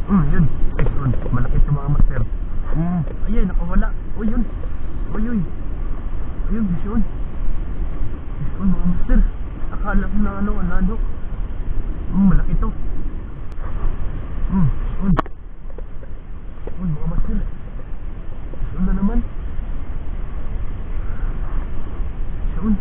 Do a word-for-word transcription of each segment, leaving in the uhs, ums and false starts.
Hmm, yun. Fish on. Malaki ito mga master. Hmm, ayun, nakawala. Uy, yun. Uy, uy. Ayun, fish on. Fish on mga master. Akala ko na ano, anado. Hmm, malaki ito. Hmm, fish on. Uy, mga master. Fish on na naman. Fish on.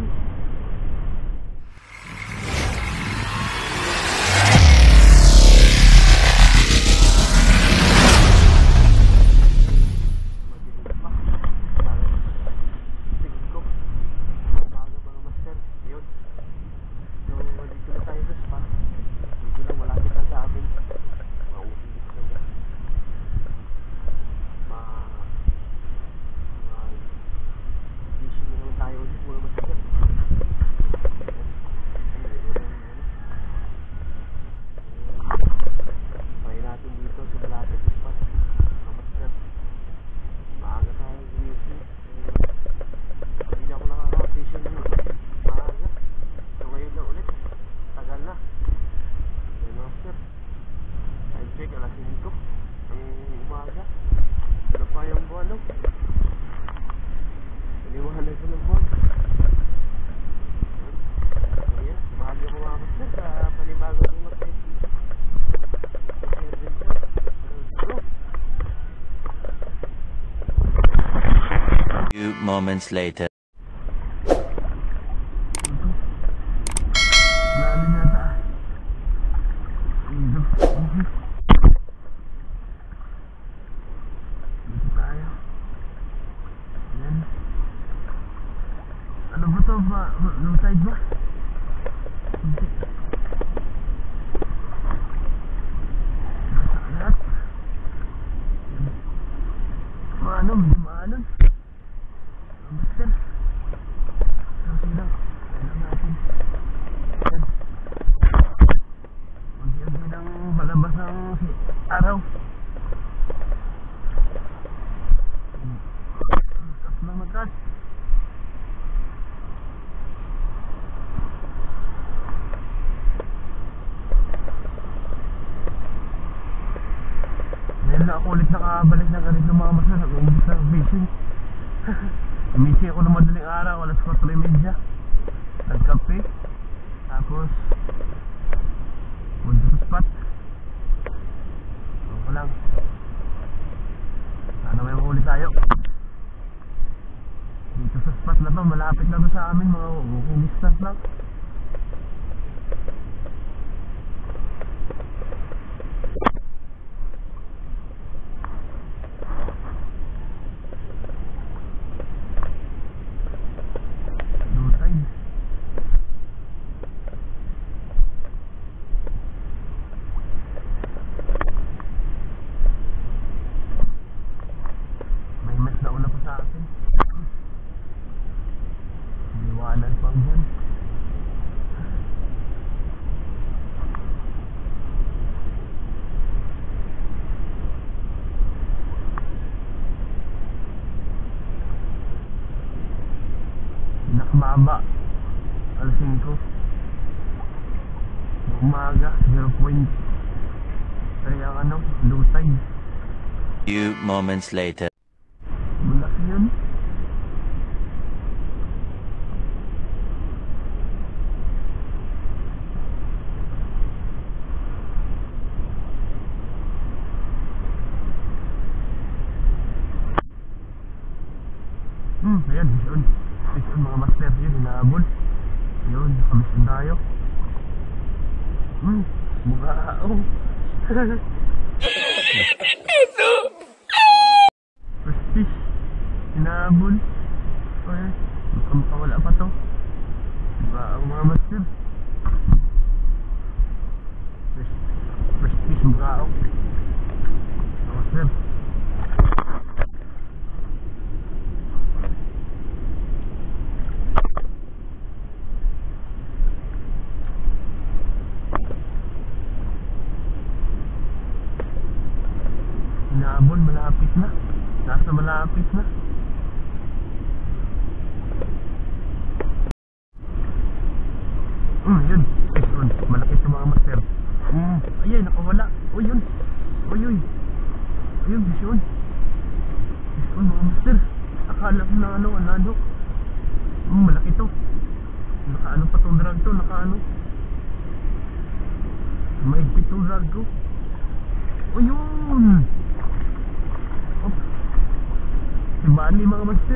Few moments later. Ano ba ito ba? Low tide ba? Hindi. Masalat. Maano, hindi maalon. Master. Kasi lang. Kailan natin. Yan. Mag-iagay ng balabas ng araw. Stop lang matras. Ngayon na ako ulit nakabalik na ganit ng mga master. Nag-uubos na fishing. Misi ako ng madaling araw, alas four thirty. Nagkape. Tapos punta sa spot. So ko lang. Sana may mahuli tayo. Dito sa spot na to, malapit na to sa amin, mga walking distance lang. Maba alas singko umaga zero point kaya ano low tide. Few moments later. Malaki yun. Hmm, ayan, yun. Yun mga master, yun, hinahabol. Yun, nakamisin tayo. Hmm, mukhaong. First fish, hinahabol. Okay, mukhang pawala pa to. Mukhaong mga master. First, first fish, mukhaong. Mga master. Hinahabol, malapit na. Nasa malapit na. Hmm, yun. Fish on. Malaki ito mga master. Hmm, ayun, nakawala. O yun. Mahigpit yung drag ko. O yun! Oh. Tribali mga master.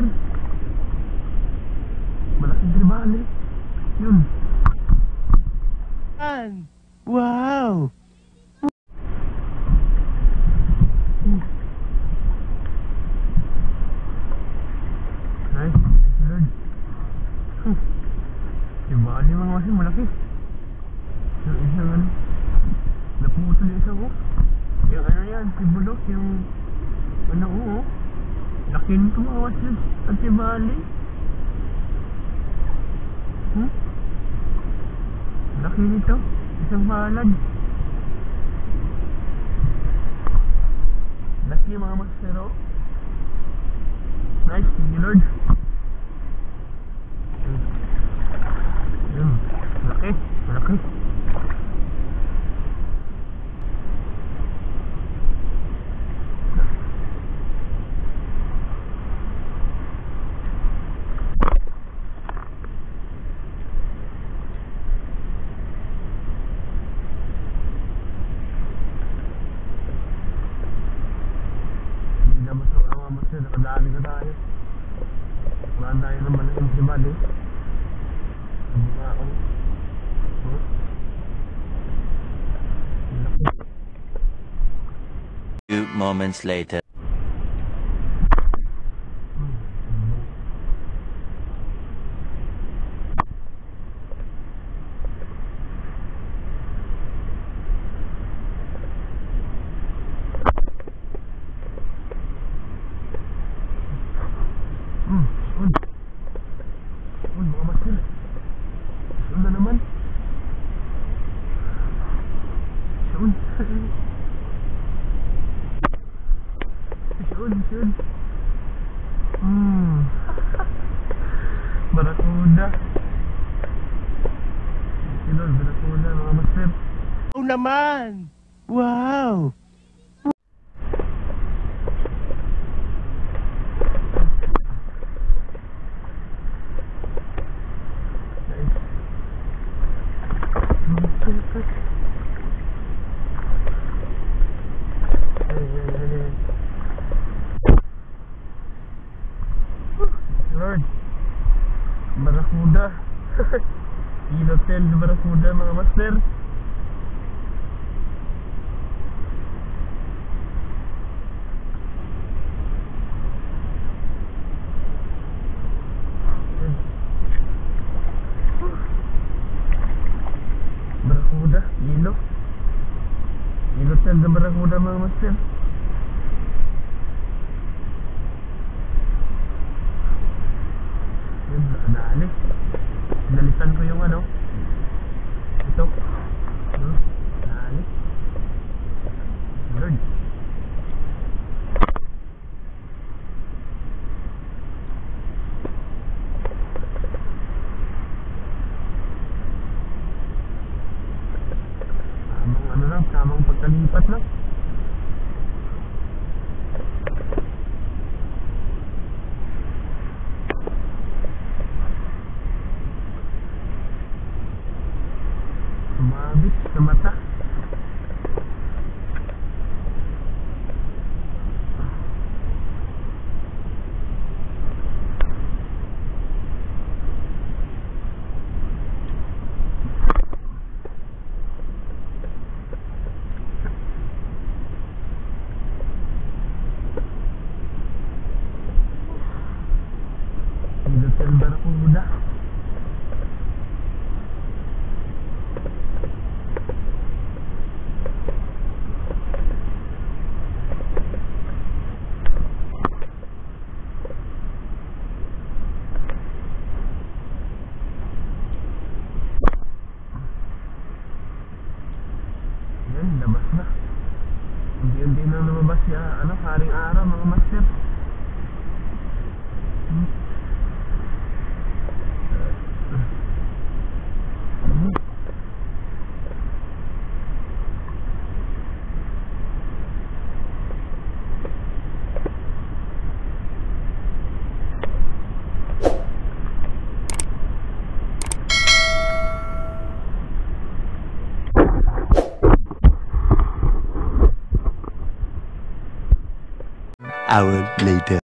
Malaking tribali. Yun. Wow! Nice. Lord. Hmm. Tribali mga master. Malaki. Yung isang ano. Naputol yung isang oh. Yung ano yan. Tibulok. Yung ano oh. Laki nito mga master. At tribali. Hmm? Laki nito. Isang palad. Laki mga master oh. Nice. Thank you Lord. Yun. Malaki. Malaki. Hindi na masok ang mga master. Nakadali ka tayo. Wala tayo ng malaking tribali. Ang mga ako. Huh? Laki. Few moments later. Hmm, un. Un, mga master. Un na naman. Un. Un, un. Hmm. Barakuda. Silol, barakuda mga master. Oh naman! Wow! Nice. Hmm, cut, cut. Ay, ay, ay, ay. Lord. Barakuda. Ilotel na barakuda mga master. Barakuda, ilo. Ilotel na barakuda mga master. Yun, nakadali. Nalitan ko yung ano. Ito. Hmm, nakadali. Lord. Tamang ano lang, tamang pagkalipat lang. Sumabit sa mata. Ilotel barakuda. Yan, labas na. Hindi-hindi na lumabas siya, ano, haring araw mga master. Hmm. Hmm. hour later.